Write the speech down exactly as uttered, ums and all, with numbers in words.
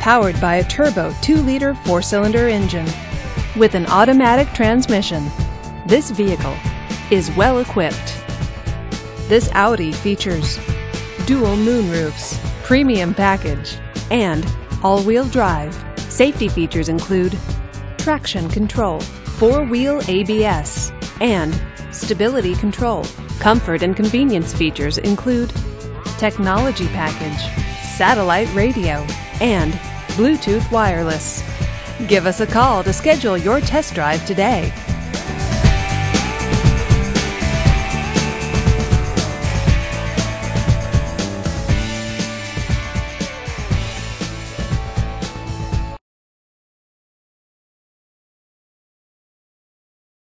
powered by a turbo two liter four-cylinder engine. With an automatic transmission, this vehicle is well equipped. This Audi features dual moonroofs, premium package, and all-wheel drive. Safety features include traction control, four-wheel A B S, and stability control. Comfort and convenience features include technology package, satellite radio, and Bluetooth wireless. Give us a call to schedule your test drive today.